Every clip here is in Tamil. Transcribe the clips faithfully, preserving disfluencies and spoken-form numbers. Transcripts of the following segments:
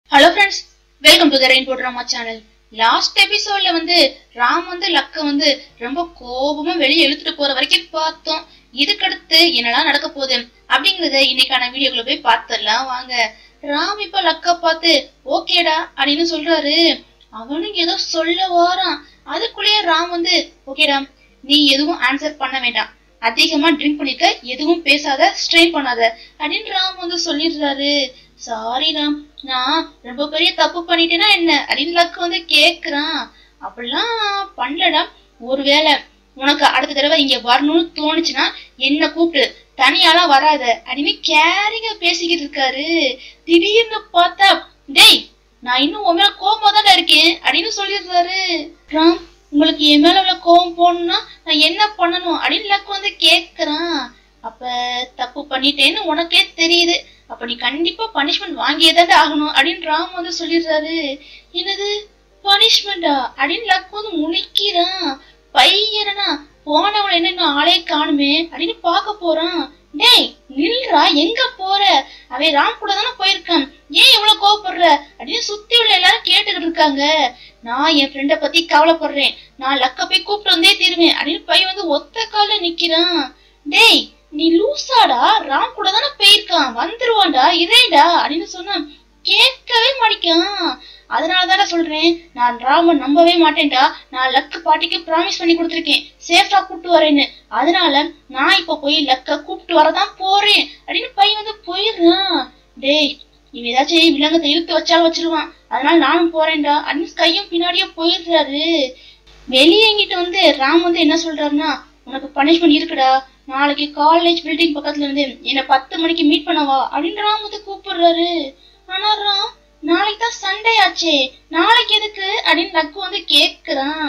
Hello friends, welcome to the Rainbow Drama channel. Last episode la வந்து ராம் வந்து லக்க வந்து ரொம்ப கோபமா வெளிய இழுத்துட்டு போற வரைக்கும் பார்த்தோம். இதுக்கு அடுத்து என்னடா நடக்க போகுது அப்படிங்கறத இன்னைக்கான வீடியோக்குள்ள போய் பார்த்தறலாம் வாங்க. ராம் இப்ப லக்க பார்த்து ஓகேடா அப்படினு சொல்றாரு. அவனுக்கு ஏதோ சொல்ல வாரான். அதுக்குள்ளே ராம் வந்து ஓகேடா நீ எதுவும் ஆன்சர் பண்ண வேண்டாம். அதிகமா ட்ரிங்க் பண்ணிக்க, எதுவும் பேசாத, ஸ்ட்ரெயின் பண்ணாத அப்படின்னு ராம் வந்து சொல்லிடுறாரு. சாரி ராம், நான் ரொம்ப பெரிய தப்பு பண்ணிட்டேன்னா என்ன அப்படின்னு லக்கு வந்து கேக்குறான். அப்படிலாம் பண்ணலடா, ஒருவேளை உனக்கு அடுத்த தடவை இங்க வரணும்னு தோணுச்சுன்னா என்ன கூப்பிட்டு தனியாலாம் வராத அப்படின்னு கேரிங்க பேசிக்கிட்டு இருக்காரு. திடீர்னு பார்த்தா டேய் நான் இன்னும் உன் மேல கோபமா தான் இருக்கேன் அப்படின்னு சொல்லிடுறாரு. ராம் உங்களுக்கு என் மேல உள்ள கோபம் போகணும்னா நான் என்ன பண்ணணும் அப்படின்னு லக்கு வந்து கேக்குறான். அப்ப தப்பு பண்ணிட்டேன்னு உனக்கே தெரியுது, அப்ப நீ கண்டிப்பா பனிஷ்மெண்ட் வாங்கியதான் ஆகணும் அப்படின்னு ராம் வந்து சொல்லிடுறாரு. என்னது பனிஷ்மெண்டா அப்படின்னு லக்கு வந்து முழிக்கிறான். பையனா போனவன் என்ன ஆளே காணுமே அப்படின்னு பாக்க போறான். டேய் நில்றா, எங்க போற? அவன் ராம் கூட தானே போயிருக்கான், ஏன் இவ்வளவு கோவப்படுற அப்படின்னு சுத்தி உள்ள எல்லாரும் கேட்டுக்கிட்டு இருக்காங்க. நான் என் ஃப்ரெண்ட பத்தி கவலைப்படுறேன், நான் லக்க போய் கூப்பிட்டு வந்தே தீருவேன் அப்படின்னு பையன் வந்து ஒத்த கால நிக்கிறான். டேய் நீ லூசாடா, ராம் கூட தானே போயிருக்கான், வந்துருவான்டா இதேடா அப்படின்னு சொன்னா கேட்கவே மாட்டிக்கான். அதனாலதான சொல்றேன், நான் ராமன் நம்பவே மாட்டேன்டா. நான் லக்கு பாட்டிக்கு ப்ராமிஸ் பண்ணி கொடுத்துருக்கேன் சேஃபா கூப்பிட்டு வரேன்னு. அதனால நான் இப்ப போய் லக்க கூப்பிட்டு வரதான் போறேன் அப்படின்னு பையன் வந்து போயிடுறான். டேய் இவ ஏதாச்சும் விலங்கத்தை இழுத்து வச்சாலும் வச்சிருவான், அதனால நானும் போறேன்டா அப்படின்னு கையும் பின்னாடியே போயிடுறாரு. வெளியே எங்கிட்ட வந்து ராம் வந்து என்ன சொல்றாருன்னா, உனக்கு பனிஷ்மெண்ட் இருக்குடா, நாளைக்கு காலேஜ் பில்டிங் பக்கத்துல இருந்து என்ன பத்து மணிக்கு மீட் பண்ணவா அப்படின்னு ராம் வந்து கூப்பிடுறாரு. ஆனா ராம் நாளைக்கு தான் சண்டே ஆச்சே, நாளைக்கு எதுக்கு அப்படின்னு லக்கு வந்து கேக்குறான்.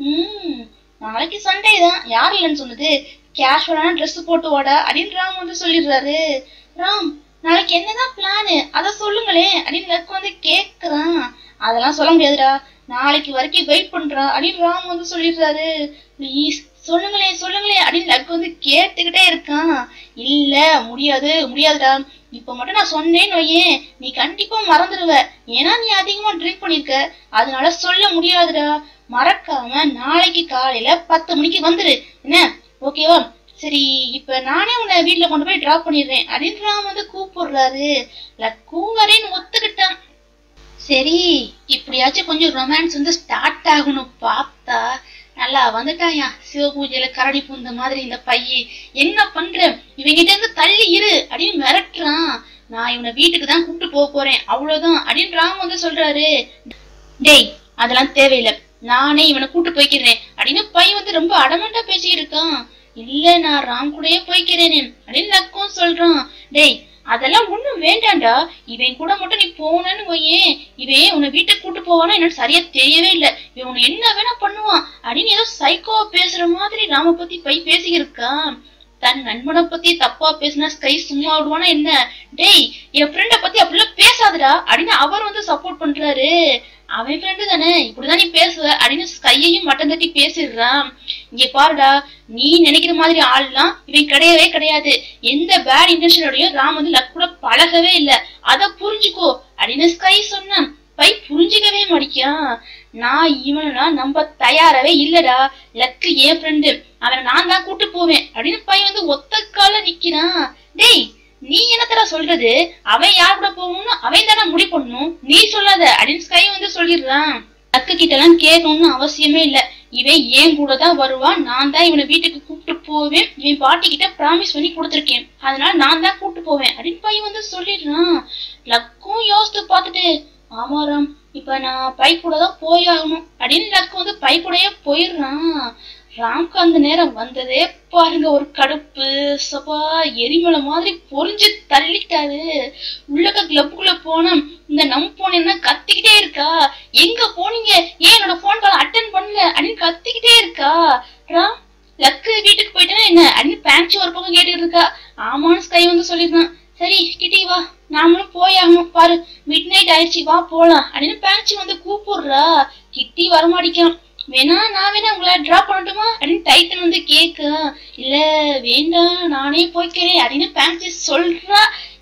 உம் நாளைக்கு சண்டே தான், யார் இல்லைன்னு சொன்னது, கேஷுவலான ட்ரெஸ் போட்டு வாடா அப்படின்னு ராம் வந்து சொல்லிடுறாரு. ராம் நாளைக்கு என்னதான் பிளானு அத சொல்லுங்களேன் அப்படின்னு லக்கு வந்து கேக்குறான். அதெல்லாம் சொல்ல முடியாதுடா, நாளைக்கு வரைக்கும் வெயிட் பண்றா அப்படின்னு ராம் வந்து சொல்லிடுறாரு. பிளீஸ் சொல்லுங்களேன் சொல்லுங்களேன் அப்படின்னு லக்கு வந்து கேட்டுக்கிட்டே இருக்கான். இல்ல முடியாது முடியாதுடா, இப்ப மட்டும் நான் சொன்னேன்னு வையேன் நீ கண்டிப்பா மறந்துடுவ, ஏன்னா நீ அதிகமா ட்ரிங்க் பண்ணிருக்க, அதனால சொல்ல முடியாதுடா. மறக்காம நாளைக்கு காலையில பத்து மணிக்கு வந்துரு என்ன, ஓகேவா? சரி இப்ப நானே உன்னை வீட்டுல கொண்டு போய் டிராப் பண்ணிடுறேன் அப்படின்னு ராம் வந்து கூப்பிடுறாரு. லக்கூங்கரேன்னு ஒத்துக்கிட்டான். சரி இப்படியாச்சும் கொஞ்சம் ரொமான்ஸ் வந்து ஸ்டார்ட் ஆகணும் பார்த்தா நல்லா வந்துட்டாயா சிவபூஜையில கரடி பூந்த மாதிரி இந்த பையன். என்ன பண்ற, இவங்கிட்ட இருந்து தள்ளி இரு அப்படின்னு மிரட்டுறான். நான் இவனை வீட்டுக்கு தான் கூப்பிட்டு போக போறேன் அவ்வளவுதான் அப்படின்னு ராம் வந்து சொல்றாரு. டேய் அதெல்லாம் தேவையில்லை, நானே இவனை கூப்பிட்டு போய்க்கிறேன் அப்படின்னு பையன் வந்து ரொம்ப அடமெண்டா பேசிக்கிட்டு இருக்கான். இல்ல நான் ராம் கூடயே போய்க்கிறேன் அப்படின்னு லக்கும் சொல்றான். டேய் அதெல்லாம் ஒண்ணும் வேண்டாண்டா, இவன் கூட மட்டும் நீ போனன்னு வையேன் இவன் உன்னை வீட்டுக்கு கூட்டு போவானா என்னன்னு சரியா தெரியவே இல்லை, இவன் உன்னை என்ன வேணா பண்ணுவான் அப்படின்னு ஏதோ சைக்கோவா பேசுற மாதிரி ராம பத்தி பை பேசிக்கிருக்கான். தன் நண்பனை பத்தி தப்பா பேசினா ஸ்கை சும்மா விடுவானா என்ன? டேய் என் ஃப்ரெண்ட பத்தி அப்படிலாம் பேசாதடா அப்படின்னு அவர் வந்து சப்போர்ட் பண்றாரு. அவன் ஃப்ரெண்டு தானே, இப்படிதான் நீ பேசுவ அப்படின்னு கையையும் மட்டம் தட்டி பேசிடுறான். இங்க பாருடா, நீ நினைக்கிற மாதிரி ஆள்லாம் இவன் கிடையவே கிடையாது, எந்த பேட் இன்டென்ஷனோடையும் ராம் வந்து லக் கூட பழகவே இல்ல, அத புரிஞ்சுக்கோ அப்படின்னு ஸ்கை சொன்னான். பை புரிஞ்சுக்கவே மாட்டிக்கான். நான் இவனெல்லாம் நம்ப தயாராவே இல்லடா, லக்கு என் ஃப்ரெண்டு, அவனை நான் தான் கூட்டு போவேன் அப்படின்னு பை வந்து ஒத்த கால நிக்கிறான். டேய் நீ என்ன தர சொல்றது, அவன் யார் கூட போகணும்னு அவன் தானே முடிவு பண்ணணும், நீ சொல்லாத அப்படின்னு ஸ்கை வந்து சொல்லிடுறான். லக்கு கிட்ட எல்லாம் கேட்கணும்னு அவசியமே இல்ல, இவன் ஏன் கூட தான் வருவான், நான் தான் இவனை வீட்டுக்கு கூப்பிட்டு போவேன், இவன் பாட்டி கிட்ட ப்ராமிஸ் பண்ணி கொடுத்துருக்கேன், அதனால நான் தான் கூப்பிட்டு போவேன் அப்படின்னு பையன் வந்து சொல்லிடுறான். லக்கும் யோசித்து பார்த்துட்டு ஆமாராம் இப்ப நான் பை கூட தான் போயாகணும் அப்படின்னு லக்கு வந்து பை கூடயே போயிடுறான். ராம்க்கு அந்த நேரம் வந்ததே பாருங்க ஒரு கடுப்பு, சபா எரிமலை மாதிரி பொறிஞ்சு தள்ளிட்டாரு. உள்ளக்க கிளப்புக்குள்ள போனா இந்த நம் போனேன்னா கத்திக்கிட்டே இருக்கா, எங்க போனீங்க, ஏன் என்னோட போன் கால் அட்டன் பண்ணல அப்படின்னு கத்திக்கிட்டே இருக்கா. ராம் லக்கு வீட்டுக்கு போயிட்டேன்னா என்ன அப்படின்னு பேங்க்சி ஒரு பக்கம் கேட்டுட்டு இருக்கா. ஆமான்னு ஸ்கை வந்து சொல்லிருந்தான். சரி கிட்டி வா நாமளும் போயாகணும், பாரு மிட் நைட் ஆயிடுச்சு வா போலாம் அப்படின்னு பேங்க்சி வந்து கூப்பிடுறா. கிட்டி வரமாடிக்கான். வேணா நான் வேணா உங்களை டிராப் பண்ணட்டுமா அப்படின்னு டைட்டன் வந்து கேட்க. இல்ல வேண்டாம் நானே போய்க்கிறேன் அப்படின்னு பேங்க்சி சொல்றா.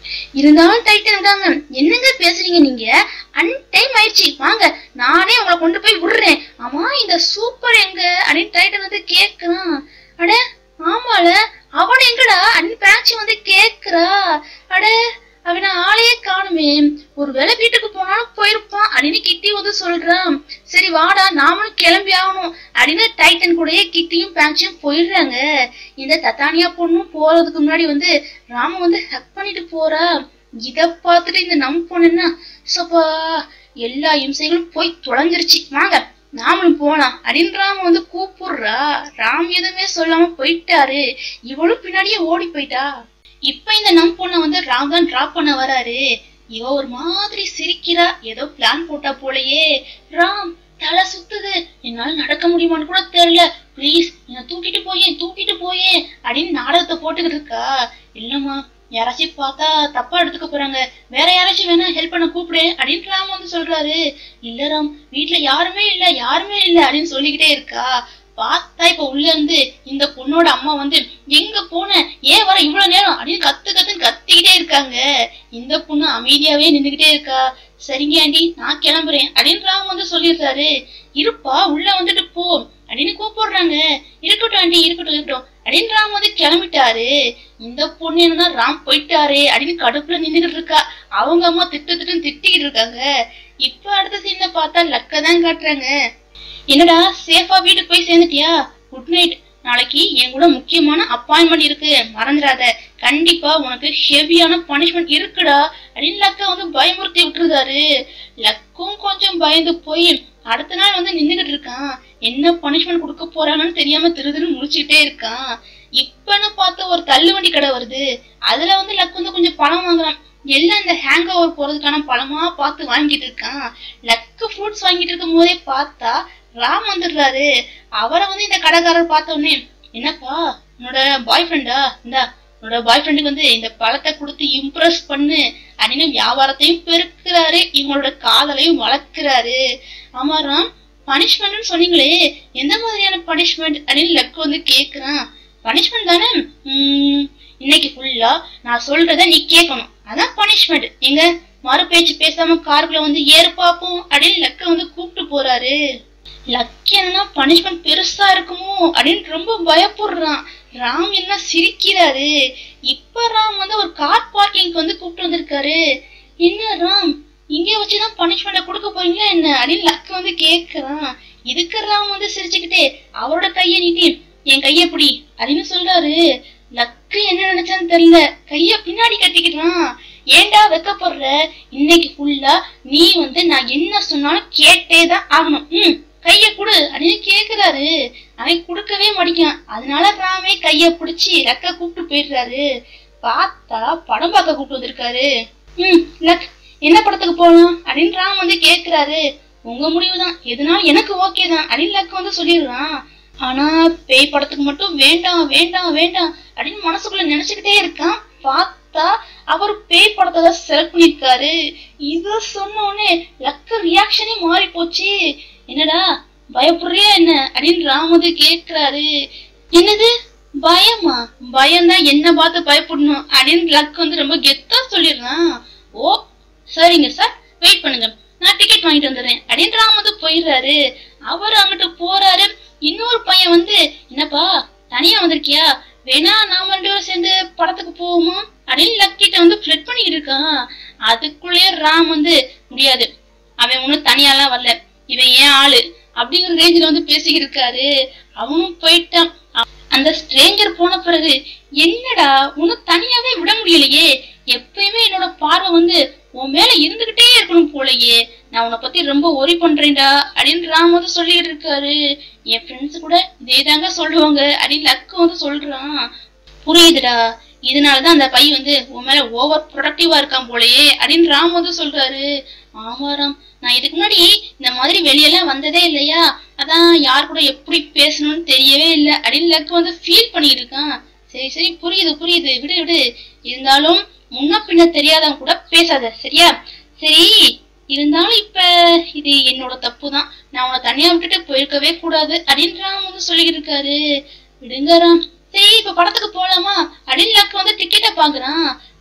இருந்தாலும் டைட்டன் விடாங்க. என்னங்க பேசுறீங்க நீங்க? அன்டைம் ஆயிடுச்சு, வாங்க நானே உங்களை கொண்டு போய் விடுறேன். ஆமா இந்த சூப்பர் எங்க அப்படின்னு டைட்டன் வந்து கேக்குறான். அட ஆமால அவன எங்கடா அப்படின்னு பேட்சி வந்து கேக்குறா. அட அவன ஆளையே காணுமே, ஒரு வேளை வீட்டுக்கு போனாலும் போயிருப்பான் அப்படின்னு கிட்டி வந்து சொல்றான். சரி வாடா நாமளும் கிளம்பி ஆகணும் அப்படின்னு டைட்டன் கூடயே கிட்டியும் பேட்சியும் போயிடுறாங்க. இந்த தத்தானியா பொண்ணும் போறதுக்கு முன்னாடி வந்து ராம வந்து ஹக் பண்ணிட்டு போறா. இத பாத்துட்டு இந்த நம் பொண்ணுன்னா சப்பா எல்லா இம்சைகளும் போய் தொலைஞ்சிருச்சு, வாங்க நாமளும் போலாம் அப்படின்னு ராம வந்து கூப்பிடுறா. ராம் எதுவுமே சொல்லாம போயிட்டாரு. இவளும் பின்னாடியே ஓடி போயிட்டா. இப்ப இந்த நம் பொண்ண வந்து ராம் தான் டிராப் பண்ண வராரு. இவ ஒரு மாதிரி சிரிக்கிறா, ஏதோ பிளான் போட்டா போலயே. ராம் தலை சுத்துது, என்னால நடக்க முடியுமான்னு கூட தெரியல, பிளீஸ் என்ன தூக்கிட்டு போயே தூக்கிட்டு போயே அப்படின்னு நாடகத்தை போட்டுக்கிட்டு இருக்கா. இல்லம்மா யாராச்சும் பார்த்தா தப்பா எடுத்துக்க போறாங்க, வேற யாராச்சும் வேணா ஹெல்ப் பண்ண கூப்பிடு அப்படின்னு ராம் வந்து சொல்றாரு. இல்ல ராம் வீட்டுல யாருமே இல்ல யாருமே இல்ல அப்படின்னு சொல்லிக்கிட்டே இருக்கா. பார்த்தா இப்ப உள்ள இருந்து இந்த பொண்ணோட அம்மா வந்து எங்க போன ஏன் வர இவ்வளவு நேரம் அப்படின்னு கத்து கத்துன்னு கத்திக்கிட்டே இருக்காங்க. இந்த பொண்ணு அமைதியாவே நின்னுகிட்டே இருக்கா. சரிங்க ஆண்டி நான் கிளம்புறேன் அப்படின்னு ராம் வந்து சொல்லிடுறாரு. இருப்பா உள்ள வந்துட்டு போ அப்படின்னு கூப்பிடுறாங்க. இருக்கட்டும் ஆண்டி இருக்கட்டும் இருக்கட்டும் அப்படின்னு ராம் வந்து கிளம்பிட்டாரு. இந்த பொண்ணு என்னன்னா ராம் போயிட்டாரு அப்படின்னு கடுப்புல நின்னுகிட்டு இருக்கா. அவங்க அம்மா திட்டு திட்டுன்னு திட்டிக்கிட்டு இருக்காங்க. இப்ப அடுத்த சீன்ல பார்த்தா லக்க தான் காட்டுறாங்க. என்னடா சேஃபா வீட்டுக்கு போய் சேர்ந்துட்டியா? குட் நைட், நாளைக்கு என் கூட முக்கியமான அப்பாயின்மெண்ட் இருக்கு மறந்துடாத, கண்டிப்பா உனக்கு ஹெவியான பனிஷ்மெண்ட் இருக்குடா அப்படின்னு லக்க வந்து பயமுறுத்தி விட்டுருந்தாரு. லக்கும் கொஞ்சம் பயந்து போய் அடுத்த நாள் வந்து நின்னுகிட்டு இருக்கான். என்ன பனிஷ்மெண்ட் கொடுக்க போறாங்கன்னு தெரியாம திரு திரு முடிச்சுக்கிட்டே இருக்கான். இப்பன்னு பார்த்த ஒரு தள்ளுவண்டி கடை வருது. அதுல வந்து லக் வந்து கொஞ்சம் பழம் வாங்குறான். எல்லாம் இந்த ஹேங் ஓவர் போறதுக்கான பழமா பார்த்து வாங்கிட்டு இருக்கான். லக்கு ஃப்ரூட்ஸ் வாங்கிட்டு இருக்கும் போதே பார்த்தா ராம் வந்துடுறாரு. அவரை வந்து இந்த கடைக்காரர் பார்த்த உடனே, என்னப்பா உன்னோட பாய் ஃப்ரெண்டா, இந்தா உன்னோட பாய் ஃப்ரெண்டுக்கு வந்து இந்த பழத்தை கொடுத்து இம்ப்ரெஸ் பண்ணு அப்படின்னு வியாபாரத்தையும் பெருக்கிறாரு, இவங்களோட காதலையும் வளர்க்கிறாரு. ஆமா ராம் பனிஷ்மெண்ட்னு சொன்னீங்களே, எந்த மாதிரியான பனிஷ்மெண்ட் அப்படின்னு லக்கு வந்து கேக்குறான். பனிஷ்மெண்ட் தானே, உம் இன்னைக்கு ஃபுல்லா நான் சொல்றத நீ கேட்கணும், அதான் பனிஷ்மெண்ட். எங்க மறு பேச்சு பேசாம காருக்குள்ள வந்து ஏறு பாப்போம் அப்படின்னு லக்க வந்து கூப்பிட்டு போறாரு. லக்கி என்னன்னா பனிஷ்மெண்ட் பெருசா இருக்குமோ அப்படின்னு ரொம்ப பயப்படுறான். ராம் என்ன சிரிக்கிறாரு. இப்ப ராம் வந்து ஒரு கார் பார்க்கிங்க்கு வந்து கூப்பிட்டு வந்திருக்காரு. என்ன ராம் இங்க வச்சுதான் பனிஷ்மெண்ட கொடுக்க போறீங்களா என்ன அப்படின்னு லக்க வந்து கேக்குறான். இதுக்கு ராம் வந்து சிரிச்சுக்கிட்டே அவரோட கைய நீட்டி என் கைய பிடி அப்படின்னு சொல்றாரு. லக்கு என்ன நினைச்சான்னு தெரியல, கைய பின்னாடி கட்டிக்கிட்டான். ஏண்டா வெக்கப்படுற, இன்னைக்கு ஃபுல்லா நீ வந்து நான் என்ன சொன்னாலும் கேட்டேதான் ஆகணும், உம் கைய குடு அப்படின்னு கேக்குறாரு. அவன் குடுக்கவே மாட்டேங்கான். அதனால ராமே கைய பிடிச்சி லக்க கூப்பிட்டு போயிடுறாரு. பார்த்தா படம் பார்க்க கூப்பிட்டு வந்திருக்காரு. உம் லக் என்ன படத்துக்கு போகலாம் அப்படின்னு ராம் வந்து கேக்குறாரு. உங்க முடிவுதான், எதுனாலும் எனக்கு ஓகே தான் அப்படின்னு லக் வந்து சொல்லிடுறான். ஆனா பேய் படத்துக்கு மட்டும் வேண்டாம் வேண்டாம் வேண்டாம் அப்படின்னு மனசுக்குள்ள நினைச்சுக்கிட்டே இருக்கான். பார்த்தா அவர் பேய் படத்தை தான் செலக்ட் பண்ணிருக்காரு. இத சொன்ன உடனே லக்க ரியாக்ஷனே மாறி போச்சு. என்னடா பயப்படுறியா என்ன அப்படின்னு ராம் வந்து கேக்குறாரு. என்னது பயமா? பயம்தான் என்ன பார்த்து பயப்படணும் அப்படின்னு லக் வந்து ரொம்ப கெத்தா சொல்லிடுறான். ஓ சரிங்க சார் வெயிட் பண்ணுங்க, நான் டிக்கெட் வாங்கிட்டு வந்துடுறேன் அப்படின்னு ராம் வந்து போயிடுறாரு. அவர் அங்கிட்டு போறாரு. இன்னொரு பையன் வந்து என்னப்பா தனியா வந்திருக்கியா, வேணா நாம ரெண்டு பேரும் சேர்ந்து படத்துக்கு போவோமா அப்படின்னு லக்கிட்ட வந்து ஃபிளட் பண்ணிட்டு இருக்கான். அதுக்குள்ளேயே ராம் வந்து முடியாது, அவன் ஒன்னும் தனியாலாம் வரல, இவன் ஏன் ஆளு அப்படிங்கிற ரேஞ்சில வந்து பேசிக்கிட்டு இருக்காரு. அவனும் போயிட்டான். அந்த ஸ்ட்ரேஞ்சர் போன பிறகு என்னடா உன்னை தனியாவே விட முடியலையே, எப்பயுமே என்னோட பார்வை வந்து உன் மேல இருந்துகிட்டே இருக்கணும் போலயே, நான் உன்னை பத்தி ரொம்ப ஒரி பண்றேன்டா அப்படின்னு ராம் வந்து சொல்லிட்டு இருக்காரு. என் ஃப்ரெண்ட்ஸ் கூட இதே தாங்க சொல்லுவாங்க அப்படின்னு லக்கு வந்து சொல்றான். புரியுதுடா, இதனாலதான் அந்த பையன் வந்து உன் மேல ஓவர் ப்ரொடக்டிவா இருக்கான் போலயே அப்படின்னு ராம் வந்து சொல்றாரு. ஆமா ராம், நான் இதுக்கு முன்னாடி இந்த மாதிரி வெளியெல்லாம் வந்ததே இல்லையா, அதான் யார் கூட எப்படி பேசணும்னு தெரியவே இல்லை அப்படின்னு லக்கு வந்து ஃபீல் பண்ணிட்டு இருக்கான். சரி சரி புரியுது புரியுது விடு விடு, இருந்தாலும் முன்ன பின்ன தெரியாதவங்க கூட பேசாத சரியா? சரி இருந்தாலும் இப்ப இது என்னோட தப்பு தான், நான் உன்னை தனியா விட்டுட்டு போயிருக்கவே கூடாது அப்படின்னு ராம் வந்து சொல்லிக்கிட்டு இருக்காரு. விடுங்க ராம், சரி இப்ப படத்துக்கு போலாமா அப்படின்னு லக்கு வந்து டிக்கெட்டை பாக்குறான்.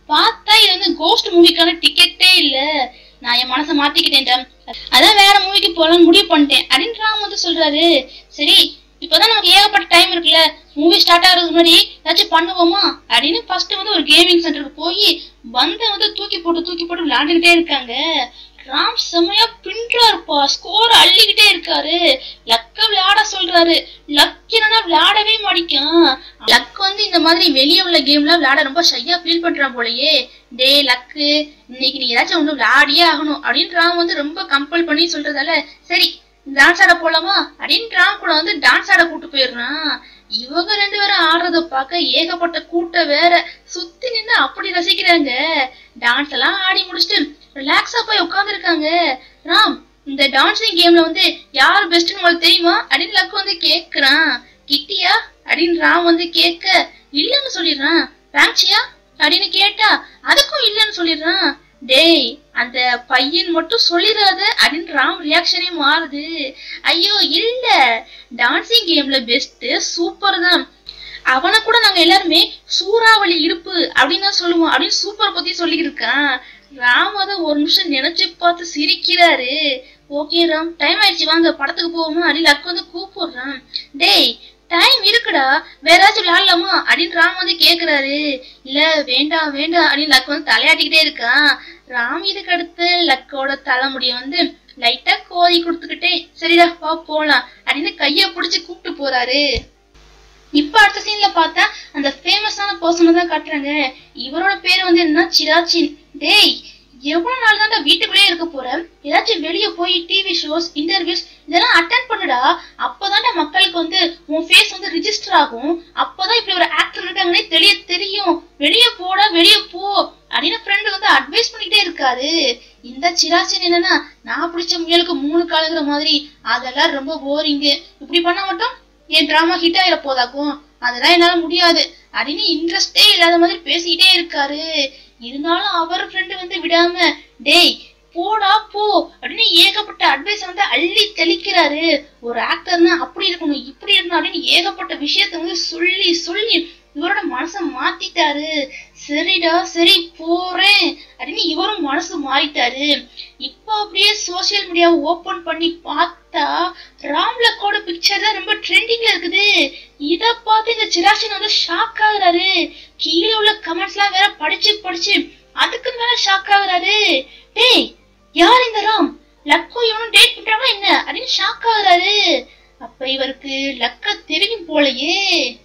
பார்த்தா இது வந்து கோஸ்ட் மூவிக்கான டிக்கெட்டே இல்ல, நான் என் மனசை மாத்திக்கிட்டேன், அதான் வேற மூவிக்கு போலான்னு முடிவு பண்ணிட்டேன் அப்படின்னு ராம் வந்து சொல்றாரு. சரி இப்பதான் நமக்கு ஏகப்பட்ட டைம் இருக்குல்ல, மூவி ஸ்டார்ட் ஆகுறதுக்கு முன்னாடி ஏதாச்சும் பண்ணுவோமா அப்படின்னு ஃபர்ஸ்ட் வந்து ஒரு கேமிங் சென்டருக்கு போய் பந்த வந்து தூக்கி போட்டு தூக்கி போட்டு விளையாண்டுகிட்டே இருக்காங்க. ராம் செம்மையா பின்றாருப்பா, ஸ்கோர் அள்ளிக்கிட்டே இருக்காரு. லக்க விளையாட சொல்றாரு. லக் என்னன்னா விளையாடவே மாட்டிக்கான். லக் வந்து இந்த மாதிரி வெளியே உள்ள கேம்ல விளையாட ரொம்ப ஷையா ஃபீல் பண்றான் போலயே. டே லக்கு, இன்னைக்கு நீ ஏதாச்சும் ஒண்ணு விளையாடியே ஆகணும் அப்படின்னு ராம் வந்து ரொம்ப கம்பல் பண்ணி சொல்றதால சரி டான்ஸ் ஆட போலாமா அப்படின்னு ராம் கூட வந்து டான்ஸ் ஆட கூட்டு போயிடுறான். இவங்க ரெண்டு பேரும் ஆடுறத பார்க்க ஏகப்பட்ட கூட்டம் வேற சுத்தி நின்று அப்படி ரசிக்கிறாங்க. டான்ஸ் எல்லாம் ஆடி முடிச்சுட்டு ரிலாக்ஸா போய் உட்கார்ந்து இருக்காங்க. ராம், இந்த டான்சிங் கேம்ல வந்து யார் பெஸ்ட்னு உங்களுக்கு தெரியுமா அப்படின்னு லக்கு வந்து கேக்குறான். கிட்டியா அப்படின்னு ராம் வந்து கேட்க இல்லன்னு சொல்லிடுறான். பேங்க்சியா அப்படின்னு கேட்டா அதுக்கும் இல்லன்னு சொல்லிடுறான். டேய் அந்த பையன் மட்டும் சொல்லிடாத அப்படின்னு ராம் ரியாக்ஷனே மாறுது. ஐயோ இல்ல, டான்சிங் கேம்ல பெஸ்ட் சூப்பர் தான், அவனை கூட நாங்க எல்லாருமே சூறாவளி இடுப்பு அப்படின்னு தான் சொல்லுவோம் அப்படின்னு சூப்பர் பத்தி சொல்லிட்டு இருக்கான். ராம் அதை ஒரு நிமிஷம் நினைச்சு பார்த்து சிரிக்கிறாரு. ஓகே ராம், டைம் ஆயிடுச்சு வாங்க படத்துக்கு போவோமா அப்படின்னு லக்கு வந்து கூப்பிடுறான். டேய் டைம் இருக்குடா, வேற ஏதாச்சும் விளையாடலாமா அப்படின்னு ராம் வந்து கேக்குறாரு. இல்ல வேண்டாம் வேண்டாம் அப்படின்னு லக்கு வந்து தலையாட்டிக்கிட்டே இருக்கான். ராம் இதுக்கு அடுத்து லக்கோட தலைமுடிய வந்து லைட்டா கோதி கொடுத்துக்கிட்டே சரிடா வா போலாம் அப்படின்னு கைய புடிச்சு கூப்பிட்டு போறாரு. இப்ப அடுத்த சீன்ல பார்த்தா அந்த ஃபேமஸான பர்சனை தான் காட்டுறாங்க. இவரோட பேரு வந்து என்ன, சிராச்சின். டேய் எவ்வளவு நாள் தான் வீட்டுக்குள்ளேயே இருக்க போற, ஏதாச்சும் வெளியே போய் டிவி ஷோஸ் இன்டர்வியூஸ் இதெல்லாம் அட்டென்ட் பண்ணுடா, அப்பதான் மக்களுக்கு வந்து உன் ஃபேஸ் வந்து ரிஜிஸ்டர் ஆகும், அப்பதான் இப்படி ஒரு ஆக்டர் இருக்காங்கன்னே தெரிய தெரியும், வெளியே போடா வெளியே போ அப்படின்னு ஃப்ரெண்டு வந்து அட்வைஸ் பண்ணிட்டே இருக்காரு. இந்த சிராச்சின் என்னன்னா நான் பிடிச்ச முயலுக்கு மூணு காலுங்கிற மாதிரி, அதெல்லாம் ரொம்ப போரிங்கு, இப்படி பண்ணா மட்டும் என் டிராமா ஹிட் ஆயிட போதாக்கும், அதெல்லாம் என்னால முடியாது அப்படின்னு இன்ட்ரெஸ்டே இல்லாத மாதிரி பேசிக்கிட்டே இருக்காரு. இருந்தாலும் அவர் ஃப்ரெண்டு வந்து விடாம டேய் போடா போ அப்படின்னு ஏகப்பட்ட அட்வைஸ் வந்து அள்ளி தெளிக்கிறாரு. ஒரு ஆக்டர்னா அப்படி இருக்கணும் இப்படி இருக்கணும் அப்படின்னு ஏகப்பட்ட விஷயத்த வந்து சொல்லி சொல்லி இவரோட மனசை மாத்திட்டாரு. சரிடா சரி போறேன் அப்படின்னு இவரும் மனசு மாறிட்டாரு. இப்ப அப்படியே சோசியல் மீடியாவை ஓபன் பண்ணி பார்த்தா ராம்லக்கோட பிக்சர் தான் ரொம்ப ட்ரெண்டிங்ல இருக்குது. இத பார்த்து இந்த சிராச்சின் வந்து ஷாக் ஆகுறாரு. கீழே உள்ள கமெண்ட்ஸ் எல்லாம் வேற படிச்சு படிச்சு அதுக்கு மேல ஷாக் ஆகுறாரு. டேய் யார் இந்த ராம், லக்கோ இவனும் டேட் பண்றாங்களா என்ன அப்படின்னு ஷாக் ஆகுறாரு. அப்ப இவருக்கு லக்க தெரியும் போலயே.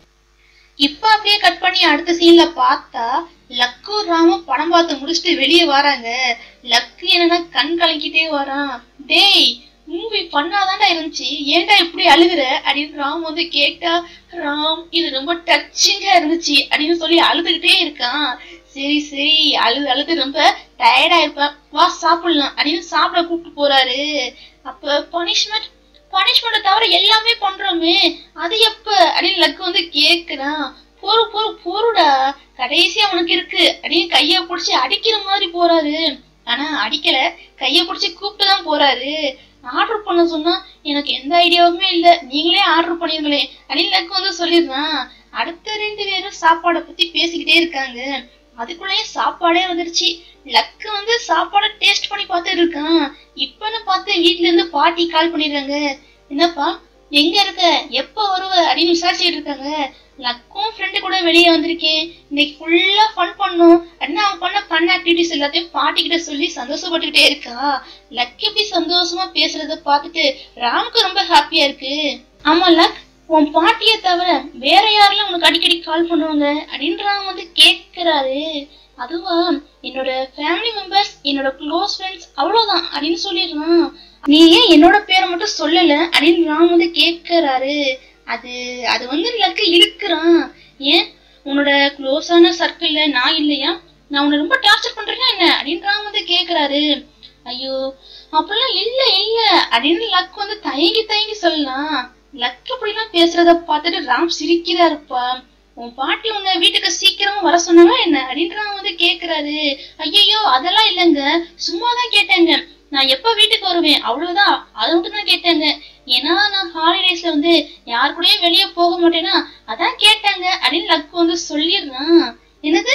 இப்ப அப்படியே கட் பண்ணி அடுத்த சீன்ல பார்த்தா லக்கு ராமும் படம் பார்த்து முடிச்சுட்டு வெளியே வராங்க. லக்கு என்னன்னா கண் கலங்கிட்டே வரான். டேய் மூவி பண்ணாதான்டா இருந்துச்சு, ஏன்டா இப்படி அழுகுற அப்படின்னு ராம் வந்து கேட்டா ராம் இது ரொம்ப டச்சிங்கா இருந்துச்சு அப்படின்னு சொல்லி அழுதுகிட்டே இருக்கான். சரி சரி அழுது அழுது ரொம்ப டயர்டா இருப்பேன் வா சாப்பிடலாம் அப்படின்னு சாப்பிட கூப்பிட்டு போறாரு. அப்ப பனிஷ்மெண்ட் பனிஷ்மெண்ட் தவிர எல்லாமே பண்றோமே அது எப்ப அப்படின்னு லக்கு வந்து கேக்குறான். பொறு பொறு பொறுடா கடைசியா உனக்கு இருக்கு அப்படின்னு கைய புடிச்சு அடிக்கிற மாதிரி போறாரு. ஆனா அடிக்கல, கைய புடிச்சு கூப்பிட்டுதான் போறாரு. ஆர்டர் பண்ண சொன்னா எனக்கு எந்த ஐடியாவுமே இல்ல, நீங்களே ஆர்டர் பண்ணிருங்களே அப்படின்னு லக்கு வந்து சொல்லிடுறான். அடுத்த ரெண்டு பேரும் சாப்பாடை பத்தி பேசிக்கிட்டே இருக்காங்க. அதுக்குள்ளேயே சாப்பாடே வந்துருச்சு. லக்கு வந்து சாப்பாட டேஸ்ட் பண்ணி பார்த்துட்டு இருக்கான். இப்பன்னு பார்த்து வீட்டுல இருந்து பாட்டி கால் பண்ணிடுறாங்க. என்னப்பா எங்க இருக்க, எப்ப வருவ அப்படின்னு விசாரிச்சுட்டு இருக்காங்க. லக்கும் ஃப்ரெண்டு கூட வெளியே வந்திருக்கேன், இன்னைக்கு ஃபுல்லா ஃபன் பண்ணும் அப்படின்னு அவன் பண்ண ஃபன் ஆக்டிவிட்டிஸ் எல்லாத்தையும் பாட்டி கிட்ட சொல்லி சந்தோஷப்பட்டுக்கிட்டே இருக்கா. லக் எப்படி சந்தோஷமா பேசுறத பார்த்துட்டு ராமுக்கு ரொம்ப ஹாப்பியா இருக்கு. ஆமா லக், உன் பாட்டியை தவிர வேற யாரெல்லாம் உனக்கு அடிக்கடி கால் பண்ணுவாங்க அப்படின்னு ராம் வந்து கேட்கிறாரு. அதுவா என்னோட ஃபேமிலி மெம்பர்ஸ், என்னோட க்ளோஸ் ஃப்ரெண்ட்ஸ் அவ்வளவுதான் அப்படின்னு சொல்லிடுறான். நீ ஏன் என்னோட பேரை மட்டும் சொல்லல அப்படின்னு ராம் வந்து கேட்கிறாரு. அது அது வந்து லக்கு இழுக்கிறான். ஏன் உன்னோட க்ளோஸான சர்க்கிள்ல நான் இல்லையா, நான் உன்னை ரொம்ப டார்ச்சர் பண்றேன்னா என்ன அப்படின்னு ராம் வந்து கேக்குறாரு. ஐயோ அப்படிலாம் இல்ல இல்ல அப்படின்னு லக் வந்து தயங்கி தயங்கி சொல்லலாம். லக் அப்படிலாம் பேசுறத பார்த்துட்டு ராம் சிரிக்கிறாருப்பா. உன் பாட்டி உங்க வீட்டுக்கு சீக்கிரமா வர சொன்னாங்க என்ன அப்படின்னு வந்து கேக்குறாரு. ஐயோ அதெல்லாம் இல்லைங்க, சும்மாதான் கேட்டேங்க, நான் எப்ப வீட்டுக்கு வருவேன் அவ்வளவுதான், அதை மட்டும் தான் கேட்டேங்க, ஏன்னா நான் ஹாலிடேஸ்ல வந்து யாரு கூடயும் வெளியே போக மாட்டேன்னா அதான் கேட்டாங்க அப்படின்னு லக்கு வந்து சொல்லிடுறான். என்னது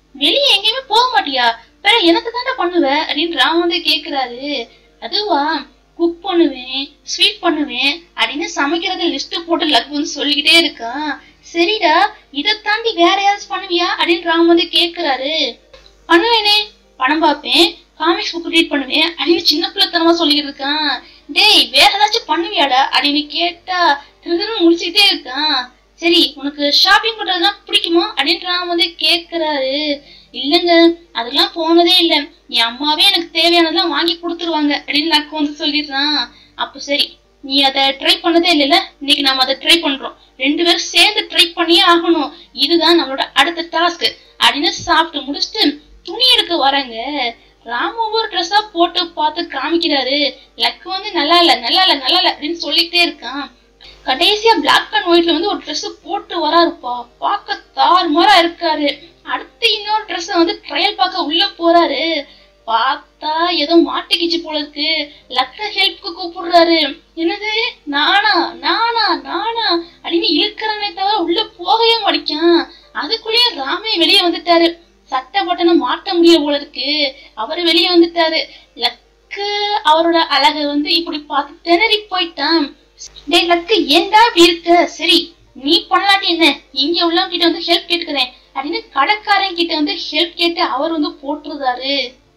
வெளியே எங்கேயுமே போக மாட்டியா? வேற எனக்கு தாண்டா பண்ணுவ அப்படின்னு ராம் வந்து கேக்குறாரு. அதுவா, குக் பண்ணுவேன், ஸ்வீட் பண்ணுவேன் அப்படின்னு சமைக்கிறத லிஸ்ட் போட்டு லக் வந்து சொல்லிக்கிட்டே இருக்கான். சரிடா, இதை தாண்டி வேற யாராச்சும் பண்ணுவியா அப்படின்னு ராம் வந்து கேக்குறாரு. பண்ணுவேனே, படம் பார்ப்பேன், காமிக்ஸ் புக் ரீட் பண்ணுவேன் அப்படின்னு சின்ன பிள்ளைத்தனமா சொல்லிக்கிட்டு இருக்கான். டேய், வேற ஏதாச்சும் பண்ணுவியாடா அப்படின்னு கேட்டா திருன்னு முடிச்சுக்கிட்டே இருக்கான். சரி, உனக்கு ஷாப்பிங் பண்றதுலாம் பிடிக்குமா அப்படின்னு ராம் வந்து கேக்குறாரு. இல்லங்க, அதெல்லாம் போனதே இல்ல, என் அம்மாவே எனக்கு தேவையானதெல்லாம் வாங்கி கொடுத்துருவாங்க அப்படின்னு லக் வந்து சொல்லிடுறான். அப்ப சரி, நீ அதை ட்ரை பண்ணதே இல்லைல்ல, இன்னைக்கு நாம அதை ட்ரை பண்றோம், ரெண்டு பேரும் சேர்ந்து ட்ரை பண்ணியே ஆகணும், இதுதான் நம்மளோட அடுத்த டாஸ்க் அப்படின்னு சாப்பிட்டு முடிச்சுட்டு துணி எடுக்க வராங்க. ராம் ஒவ்வொரு ட்ரெஸ்ஸா போட்டு பார்த்து காமிக்கிறாரு. லக் வந்து நல்லா இல்ல நல்லா இல்ல நல்லா இல்ல அப்படின்னு சொல்லிக்கிட்டே இருக்கான். கடைசியா பிளாக் அண்ட் ஒயிட்ல வந்து ஒரு ட்ரெஸ் போட்டு வராருப்பா, பார்க்க தாறுமாறா இருக்காரு. அடுத்து இன்னொரு ட்ரெஸ் வந்து ட்ரையல் பார்க்க உள்ள போறாரு. பார்த்தா ஏதோ மாட்டிக்கிச்சு போல இருக்கு. லக்க ஹெல்ப்க்கு கூப்பிடுறாரு. என்னது, நானா நானா நானா அப்படின்னு இழுக்கிறனே தவிர உள்ள போகவே மாட்டிக்கான். அதுக்குள்ளேயே ராமே வெளியே வந்துட்டாரு. சட்டை பட்டனை மாட்ட முடியல போல இருக்கு, அவரு வெளியே வந்துட்டாரு. லக்கு அவரோட அழகை வந்து இப்படி பார்த்து திணறி போயிட்டான். டே லக்கு, ஏண்டா இப்படி இருக்க? சரி, நீ பண்ணலாட்டி என்ன, இங்க உள்ளவங்க கிட்ட வந்து ஹெல்ப் கேட்டுக்கிறேன் அப்படின்னு கடைக்காரன் கிட்ட வந்து ஹெல்ப் கேட்டு அவர் வந்து போட்டுருந்தாரு.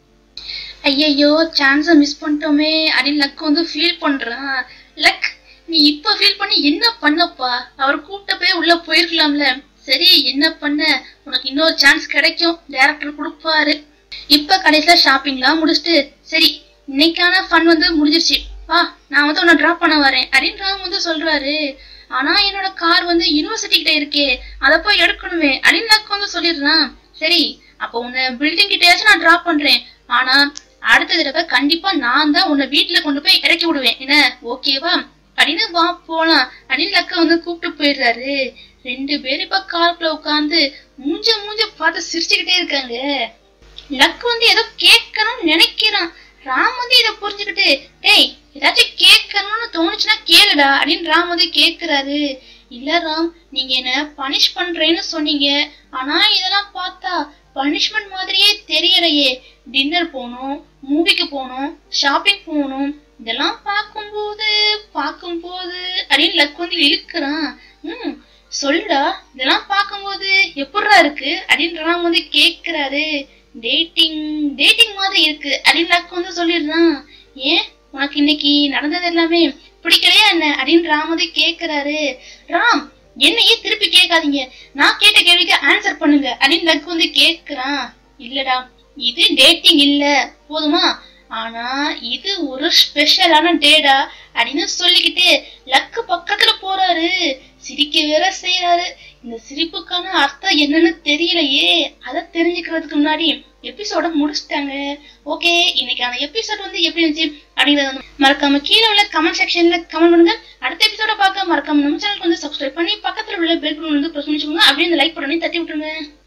ஐயோ, சான்ஸ மிஸ் பண்ணிட்டோமே அப்படின்னு லக் வந்து ஃபீல் பண்றான். லக், நீ இப்ப ஃபீல் பண்ணி என்ன பண்ணப்பா? அவர் கூப்பிட்ட போய் உள்ள போயிருக்கலாம்ல. சரி, என்ன பண்ண, உனக்கு இன்னொரு சான்ஸ் கிடைக்கும், டைரக்டர் கொடுப்பாரு. இப்ப கடைசியில ஷாப்பிங்லாம் முடிச்சுட்டு சரி, இன்னைக்கான ஃபன் வந்து முடிஞ்சிருச்சு, வா நான் வந்து உன்னை டிராப் பண்ண வரேன் அப்படின்னு ராம் வந்து சொல்றாரு. ஆனா என்னோட கார் வந்து யூனிவர்சிட்டி கிட்ட இருக்கே, அதை போய் எடுக்கணுமே அப்படின்னு லக் வந்து சொல்லிடுறான். சரி, அப்ப உன்னை பில்டிங் கிட்டயாச்சும் நான் டிராப் பண்றேன், ஆனா அடுத்த தடவை கண்டிப்பா நான் தான் உன்னை வீட்டுல கொண்டு போய் இறக்கி விடுவேன், என்ன ஓகேவா அப்படின்னு வா போலாம் அப்படின்னு லக்க வந்து கூப்பிட்டு போயிடுறாரு. ரெண்டு பேரும் இப்ப காருக்குள்ள உட்காந்து மூஞ்ச மூஞ்ச பார்த்து சிரிச்சுக்கிட்டே இருக்காங்க. லக் வந்து ஏதோ கேட்கணும்னு நினைக்கிறான். ராம் வந்து இதை புரிஞ்சுக்கிட்டு, டேய் ஏதாச்சும் கேட்கணும்னு தோணுச்சுன்னா கேளுடா அப்படின்னு ராம் வந்து கேக்குறாரு. இல்ல ராம், நீங்க என்ன பனிஷ் பண்றேன்னு சொன்னீங்க, ஆனா இதெல்லாம் பார்த்தா பனிஷ்மெண்ட் மாதிரியே தெரியலையே. டின்னர் போகணும், மூவிக்கு போகணும், ஷாப்பிங் போகணும், இதெல்லாம் பார்க்கும்போது பார்க்கும்போது அப்படின்னு லக் வந்து இழுக்கிறான். உம் சொல்லுடா, இதெல்லாம் பார்க்கும்போது எப்படா இருக்கு அப்படின்னு ராம் வந்து கேக்குறாரு. டேட்டிங் டேட்டிங் மாதிரி இருக்கு அப்படின்னு லக் வந்து சொல்லிடுறான். ஏன், உனக்கு இன்னைக்கு நடந்தது எல்லாமே பிடிக்கலையா என்ன அப்படின்னு ராம் வந்து கேக்குறாரு. ராம், என்னையே திருப்பி கேட்காதீங்க, நான் கேட்ட கேள்விக்கு ஆன்சர் பண்ணுங்க அப்படின்னு லக் வந்து கேக்குறான். இல்லடா, இது டேட்டிங் இல்ல போதுமா, ஆனா இது ஒரு ஸ்பெஷலான டேடா அப்படின்னு சொல்லிக்கிட்டு லக்கு பக்கத்துல போறாரு. சிரிக்க வேற செய்யறாரு. இந்த சிரிப்புக்கான அர்த்தம் என்னன்னு தெரியலையே. அதை தெரிஞ்சுக்கிறதுக்கு முன்னாடி எபிசோட முடிச்சுட்டாங்க. ஓகே, இன்னைக்கான எபிசோட் வந்து எப்படி இருந்துச்சு அப்படிங்கறத மறக்காம கீழே உள்ள கமெண்ட் செக்ஷன்ல கமெண்ட் பண்ணுங்க. அடுத்த எபிசோட பார்க்க மறக்காம நம்ம சேனலுக்கு வந்து சப்ஸ்கிரைப் பண்ணி பக்கத்துல உள்ள பெல் பட்டன் வந்து பிரஸ் பண்ணிச்சுக்கோங்க. அப்படியே இந்த லைக் பட்டனை தட்டி விட்டுருங்க.